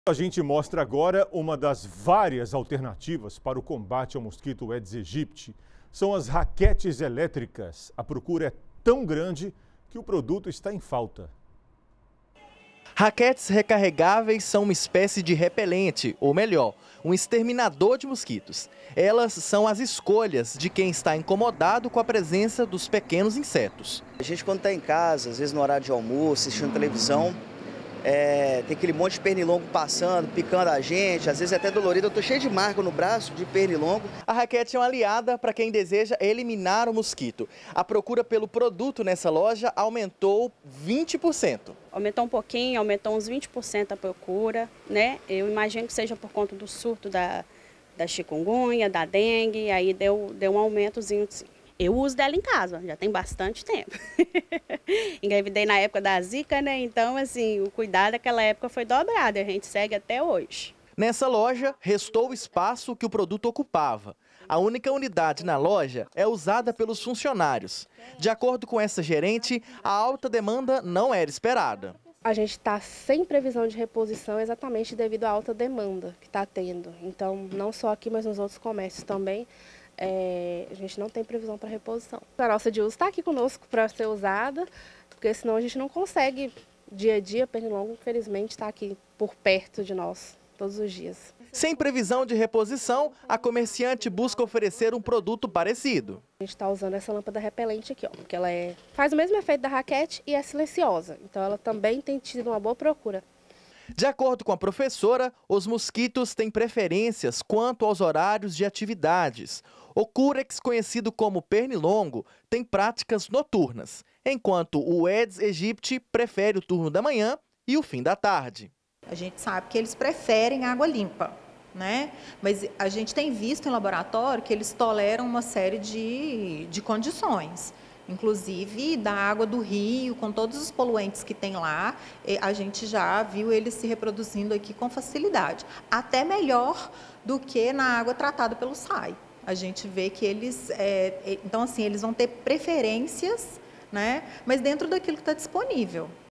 A gente mostra agora uma das várias alternativas para o combate ao mosquito Aedes aegypti. São as raquetes elétricas. A procura é tão grande que o produto está em falta. Raquetes recarregáveis são uma espécie de repelente, ou melhor, um exterminador de mosquitos. Elas são as escolhas de quem está incomodado com a presença dos pequenos insetos. A gente, quando está em casa, às vezes no horário de almoço, assistindo televisão, tem aquele monte de pernilongo passando, picando a gente, às vezes é até dolorido. Eu estou cheio de marca no braço de pernilongo. A raquete é uma aliada para quem deseja eliminar o mosquito. A procura pelo produto nessa loja aumentou 20%. Aumentou um pouquinho, aumentou uns 20% a procura, né? Eu imagino que seja por conta do surto da chikungunya, da dengue, aí deu um aumentozinho sim. Eu uso dela em casa, já tem bastante tempo. Engravidei na época da Zika, né? Então, assim, o cuidado daquela época foi dobrado, a gente segue até hoje. Nessa loja, restou o espaço que o produto ocupava. A única unidade na loja é usada pelos funcionários. De acordo com essa gerente, a alta demanda não era esperada. A gente está sem previsão de reposição exatamente devido à alta demanda que está tendo. Então, não só aqui, mas nos outros comércios também. A gente não tem previsão para reposição. A nossa de uso está aqui conosco para ser usada, porque senão a gente não consegue, dia a dia, pernilongo, infelizmente, está aqui por perto de nós, todos os dias. Sem previsão de reposição, a comerciante busca oferecer um produto parecido. A gente está usando essa lâmpada repelente aqui, ó, porque ela faz o mesmo efeito da raquete e é silenciosa, então ela também tem tido uma boa procura. De acordo com a professora, os mosquitos têm preferências quanto aos horários de atividades. O Curex, conhecido como pernilongo, tem práticas noturnas, enquanto o Aedes aegypti prefere o turno da manhã e o fim da tarde. A gente sabe que eles preferem água limpa, né? Mas a gente tem visto em laboratório que eles toleram uma série de condições. Inclusive da água do rio, com todos os poluentes que tem lá, a gente já viu eles se reproduzindo aqui com facilidade. Até melhor do que na água tratada pelo SAI. A gente vê que eles, então assim, eles vão ter preferências, né? Mas dentro daquilo que está disponível.